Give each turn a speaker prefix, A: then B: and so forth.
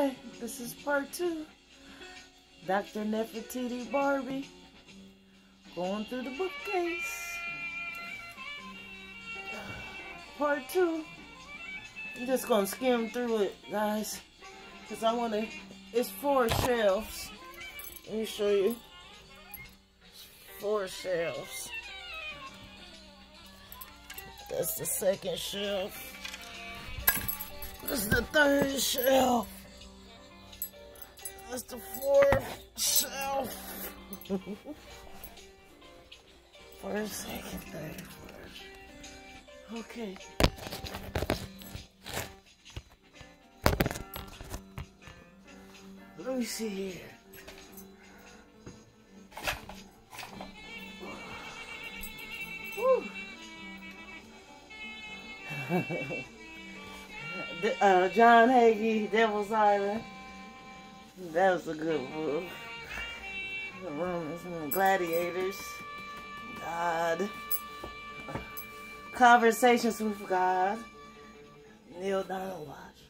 A: Okay, this is part 2. Dr. Nefertiti Barbie going through the bookcase. Part 2. I'm just gonna skim through it, guys, because I want to. It's 4 shelves. Let me show you. It's 4 shelves. That's the 2nd shelf. This is the 3rd shelf. That's the 4th shelf. 1st, 2nd, 3rd, 4th. Okay. Let me see here. Woo. John Hagee, Devil's Island. That was a good book. The Romans and the Gladiators. God. Conversations with God. Neil Donald Watch.